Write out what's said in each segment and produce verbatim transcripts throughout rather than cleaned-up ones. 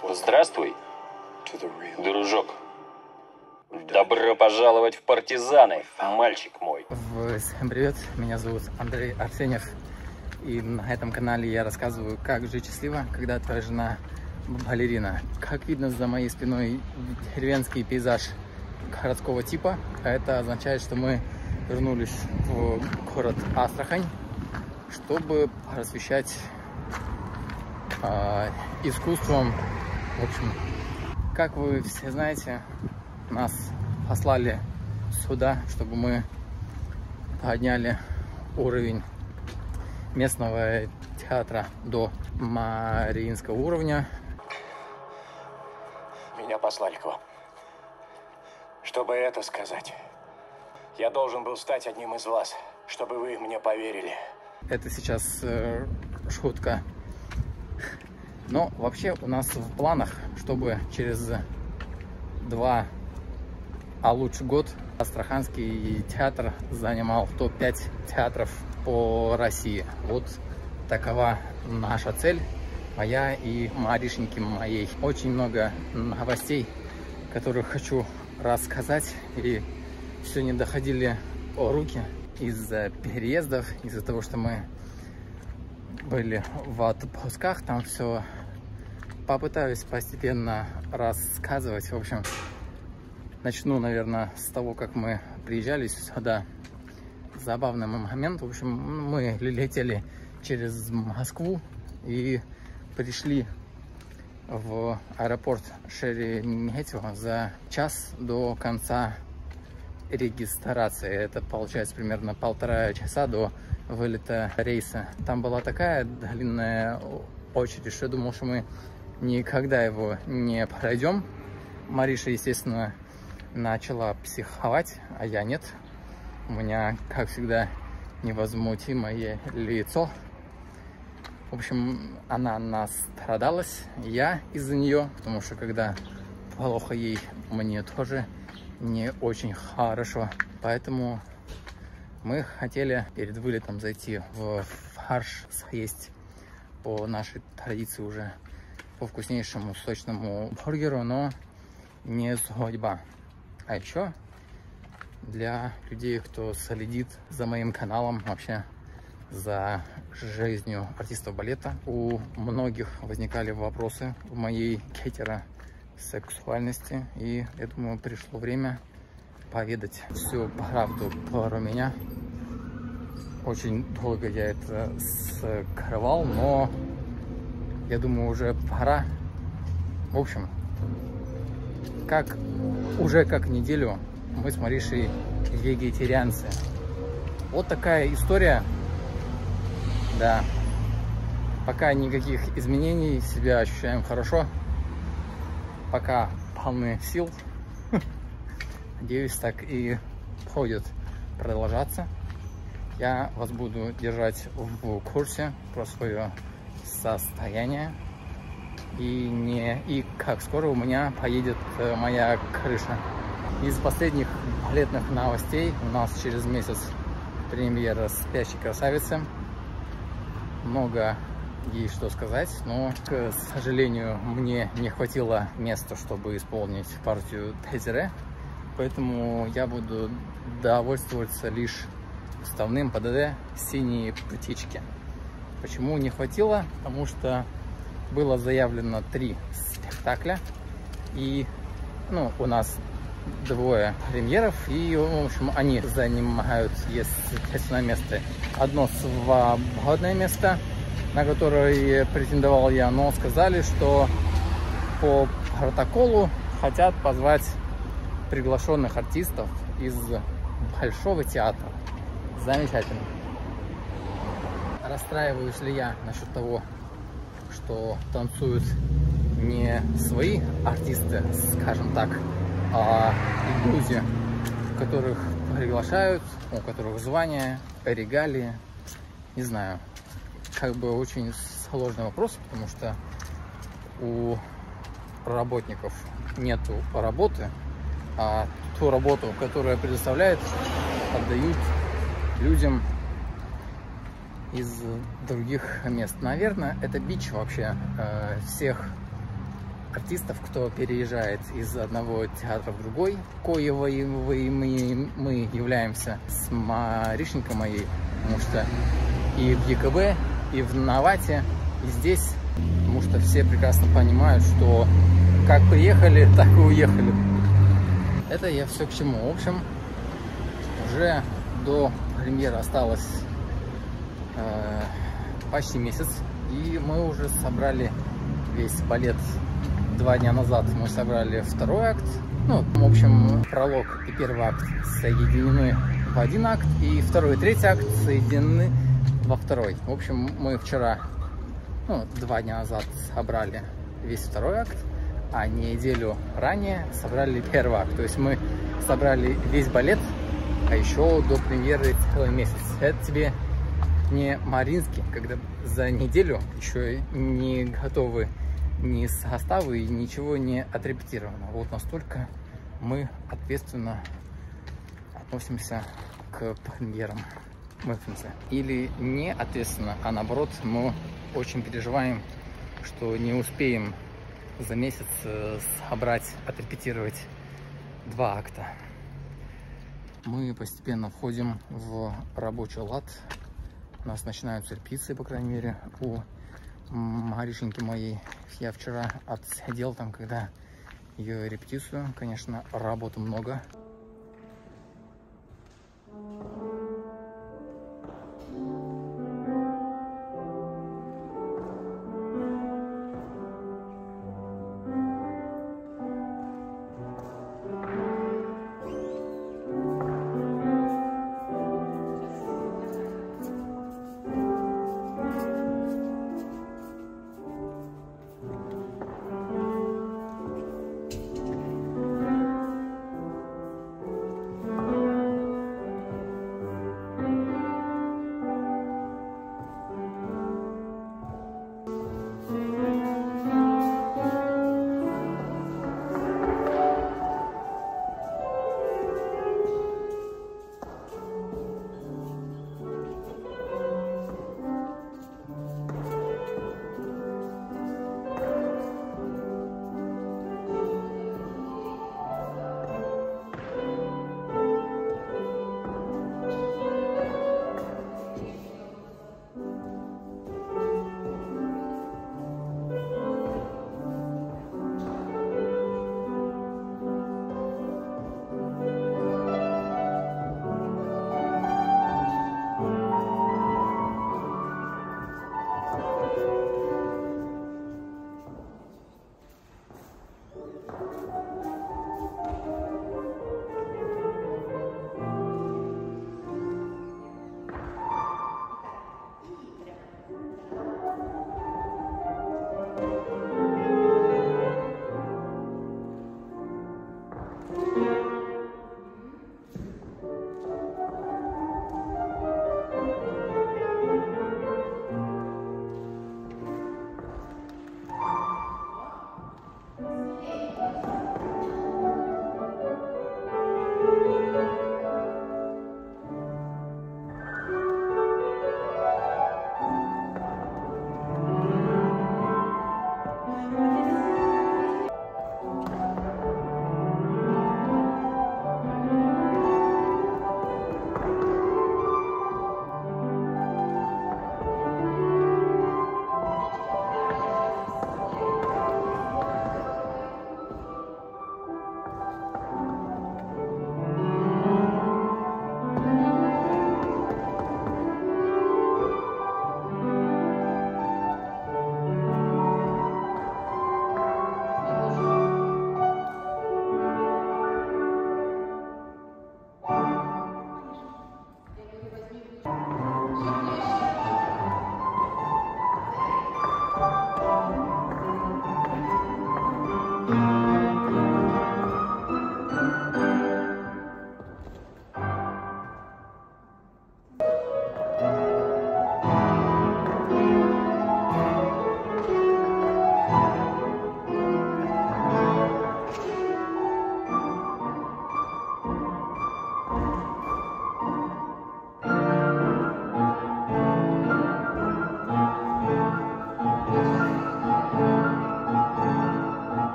Здравствуй, дружок. Добро пожаловать в партизаны, мальчик мой. Всем привет, меня зовут Андрей Арсеньев. И на этом канале я рассказываю, как жить счастливо, когда твоя жена балерина. Как видно за моей спиной деревенский пейзаж городского типа. Это означает, что мы вернулись в город Астрахань, чтобы просвещать э, искусством. В общем, как вы все знаете, нас послали сюда, чтобы мы подняли уровень местного театра до мариинского уровня. Меня послали к вам, чтобы это сказать. Я должен был стать одним из вас, чтобы вы мне поверили. Это сейчас э, шутка. Но вообще у нас в планах, чтобы через два, а лучше год, Астраханский театр занимал топ пять театров по России. Вот такова наша цель, моя и Маришеньки моей. Очень много новостей, которые хочу рассказать, и все не доходили руки из-за переездов, из-за того, что мы были в отпусках, там все попытаюсь постепенно рассказывать. В общем, начну, наверное, с того, как мы приезжали сюда. Забавный момент. В общем, мы летели через Москву и пришли в аэропорт Шереметьево за час до конца регистрации. Это получается примерно полтора часа до вылета рейса. Там была такая длинная очередь, что я думал, что мы никогда его не пройдем. Мариша, естественно, начала психовать, а я нет. У меня, как всегда, невозмутимое лицо. В общем, она настрадалась, я из-за нее, потому что когда плохо ей, мне тоже не очень хорошо. Поэтому мы хотели перед вылетом зайти в фарш, съесть по нашей традиции уже по вкуснейшему сочному бургеру, но не судьба. А еще для людей, кто следит за моим каналом, вообще за жизнью артистов балета, у многих возникали вопросы в моей гетеросексуальности, и я думаю, пришло время поведать всю правду про меня. Очень долго я это скрывал, но я думаю, уже пора. В общем, как уже как неделю мы с Маришей вегетарианцы. Вот такая история. Да. Пока никаких изменений, себя ощущаем хорошо. Пока полны сил. Надеюсь, так и будет продолжаться. Я вас буду держать в курсе про свое состояние. И, не, и как скоро у меня поедет моя крыша. Из последних балетных новостей у нас через месяц премьера «Спящей красавицы». Много ей что сказать, но, к сожалению, мне не хватило места, чтобы исполнить партию Дезире. Поэтому я буду довольствоваться лишь уставным ПДД «Синие птички». Почему не хватило? Потому что было заявлено три спектакля, и ну, у нас двое премьеров, и в общем они занимают, естественно, место. Одно свободное место, на которое претендовал я, но сказали, что по протоколу хотят позвать приглашенных артистов из Большого театра. Замечательно. Расстраиваюсь ли я насчет того, что танцуют не свои артисты, скажем так, а люди, которых приглашают, у которых звания, регалии? Не знаю. Как бы очень сложный вопрос, потому что у работников нету работы, а ту работу, которую предоставляет, отдают людям из других мест. Наверное, это бич вообще э, всех артистов, кто переезжает из одного театра в другой, коего мы, мы являемся с Маришенькой моей, потому что и в ЕКБ, и в Новате, и здесь, потому что все прекрасно понимают, что как приехали, так и уехали. Это я все к чему. В общем, уже до премьеры осталось э, почти месяц, и мы уже собрали весь балет. Два дня назад мы собрали второй акт. Ну, в общем, пролог и первый акт соединены в один акт, и второй и третий акт соединены во второй. В общем, мы вчера, ну, два дня назад собрали весь второй акт, а неделю ранее собрали первый акт. То есть мы собрали весь балет, а еще до премьеры целый месяц. Это тебе не Мариинский, когда за неделю еще не готовы ни составы, и ничего не отрепетировано. Вот настолько мы ответственно относимся к премьерам. Мы, в смысле, или не ответственно, а наоборот, мы очень переживаем, что не успеем за месяц собрать, отрепетировать два акта. Мы постепенно входим в рабочий лад. У нас начинаются репетиции, по крайней мере, у Маришеньки моей. Я вчера отсидел там, когда ее репетицию. Конечно, работы много.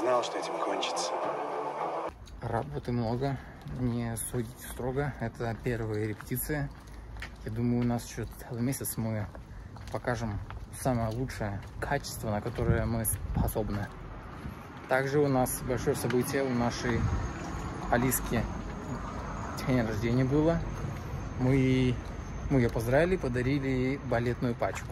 знал, что этим кончится. Работы много, не судите строго. Это первая репетиция. Я думаю, у нас еще целый месяц мы покажем самое лучшее качество, на которое мы способны. Также у нас большое событие, у нашей Алиски день рождения было. Мы, мы ее поздравили, подарили ей балетную пачку.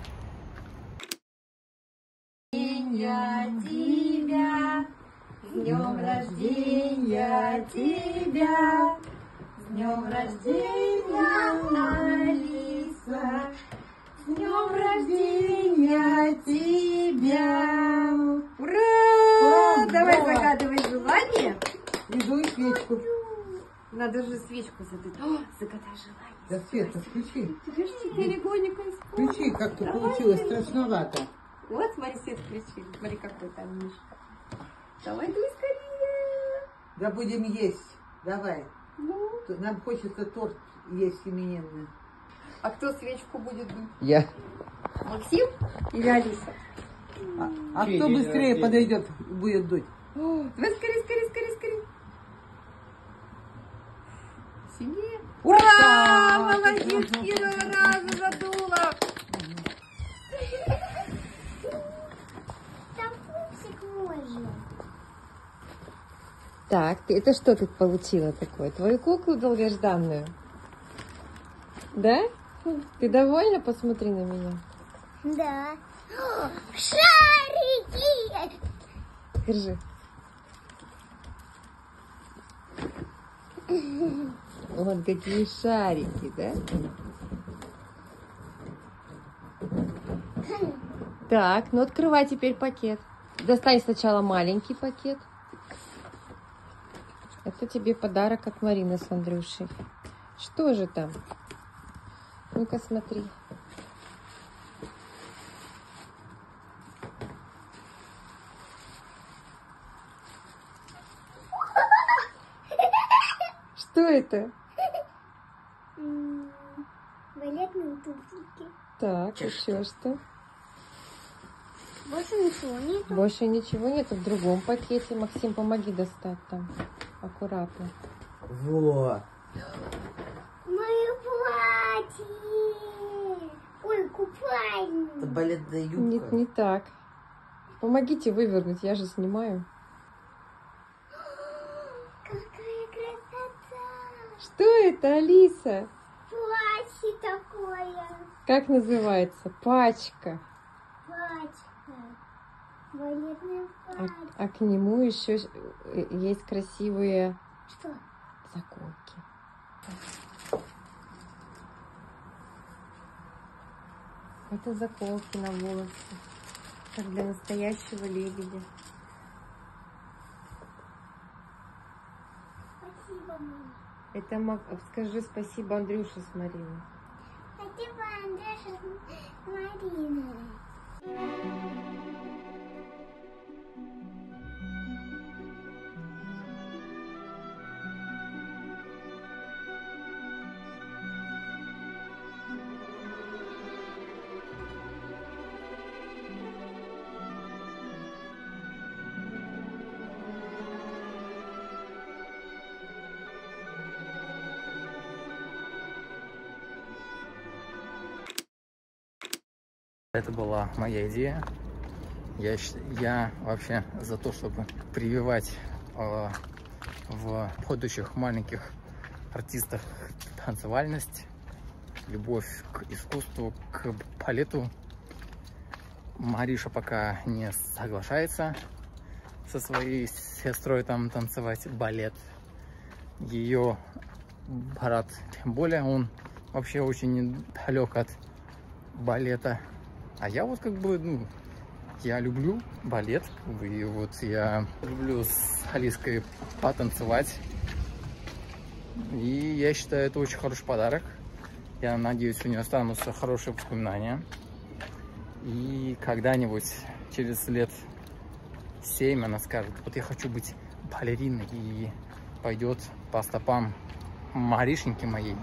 Я тебя, с днем рождения тебя, с днем рождения, Алиса, с днем рождения тебя. Ура! Ура! Давай загадывай желание. Иду и свечку. Надо же свечку задать. О, загадай желание. Да, Света, включи. Подожди, я легонько исполню. Включи, как-то получилось страшновато. Вот, смотри, свет включили. Смотри, какой там Миша. Давай, дуй скорее. Да будем есть. Давай. Ну. Нам хочется торт есть именинный. А кто свечку будет дуть? Я. Максим или Алиса? А, а кто быстрее подойдет, будет дуть? О, давай скорее, скорее, скорее, скорее. Сильнее. Ура! Молодец, с первого раза задула. Так, это что ты получила такое? Твою куклу долгожданную? Да? Ты довольна? Посмотри на меня. Да. О, шарики! Держи. Вот какие шарики, да? Так, ну открывай теперь пакет. Достань сначала маленький пакет. Это тебе подарок от Марины с Андрюшей. Что же там? Ну-ка смотри. Что это? Балетные туфельки. Так, еще что? Больше ничего нет. Больше ничего нет в другом пакете. Максим, помоги достать там. Аккуратно. Вот. Мое платье. Ой, купальник. Это балетная юбка. Нет, не так. Помогите вывернуть, я же снимаю. Какая красота. Что это, Алиса? Платье такое. Как называется? Пачка. Платье. Балетное А, платье. а к нему еще есть красивые Что? заколки. Это заколки на волосы. Как для настоящего лебедя. Спасибо, мама. Это Мак... скажи спасибо Андрюше с Мариной. Спасибо, Андрюша с Мариной. Это была моя идея. Я, я вообще за то, чтобы прививать э, в будущих маленьких артистах танцевальность, любовь к искусству, к балету. Мариша пока не соглашается со своей сестрой там танцевать балет. Ее брат, тем более, он вообще очень далек от балета. А я вот как бы, ну, я люблю балет, и вот я люблю с Алиской потанцевать. И я считаю, это очень хороший подарок. Я надеюсь, у нее останутся хорошие воспоминания. И когда-нибудь, через лет семь, она скажет: вот я хочу быть балериной, и пойдет по стопам Маришеньки моей.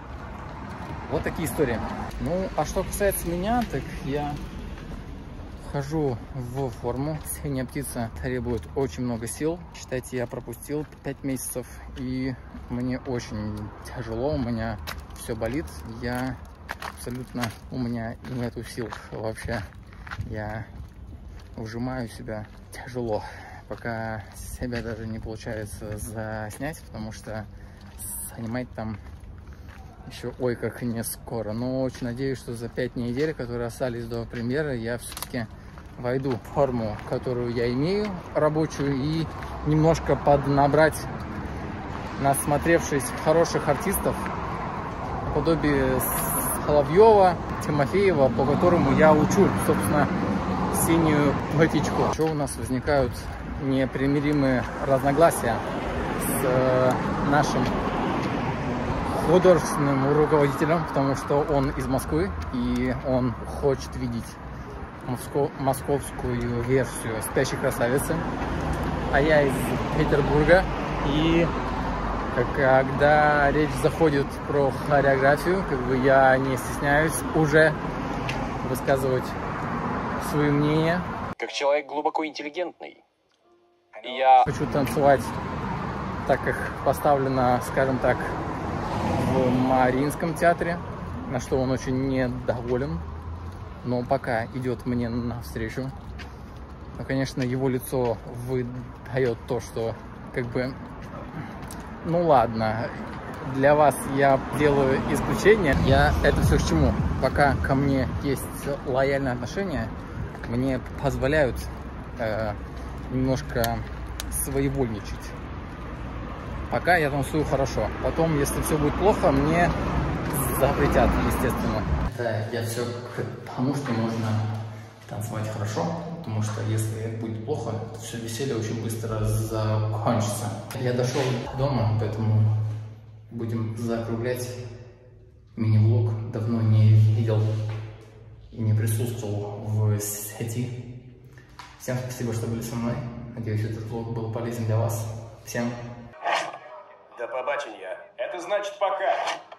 Вот такие истории. Ну, а что касается меня, так я вхожу в форму. Синяя птица требует очень много сил. Считайте, я пропустил пять месяцев, и мне очень тяжело, у меня все болит. Я абсолютно, у меня нету сил вообще. Я выжимаю себя тяжело. Пока себя даже не получается заснять, потому что снимать там еще ой как не скоро. Но очень надеюсь, что за пять недель, которые остались до премьеры, я все-таки войду в форму, которую я имею, рабочую, и немножко поднабрать, насмотревшись хороших артистов, наподобие Соловьева, Тимофеева, по которому я учу, собственно, синюю птичку. Еще у нас возникают непримиримые разногласия с э, нашим художественным руководителем, потому что он из Москвы, и он хочет видеть моско московскую версию «Спящей красавицы», а я из Петербурга, и когда речь заходит про хореографию, как бы я не стесняюсь уже высказывать свои мнения. Как человек глубоко интеллигентный, я хочу танцевать так, как поставлено, скажем так, в Мариинском театре, на что он очень недоволен, но пока идет мне навстречу. Но, конечно, его лицо выдает то, что, как бы, ну ладно, для вас я делаю исключение. Я это все к чему? Пока ко мне есть лояльное отношение, мне позволяют э, немножко своевольничать. Пока я танцую хорошо. Потом, если все будет плохо, мне запретят, естественно. Да, я все к тому, что можно танцевать хорошо, потому что если будет плохо, то все веселье очень быстро закончится. Я дошел дома, поэтому будем закруглять. Мини-влог давно не видел и не присутствовал в сети. Всем спасибо, что были со мной. Надеюсь, этот влог был полезен для вас. Всем До побачення. Это значит пока.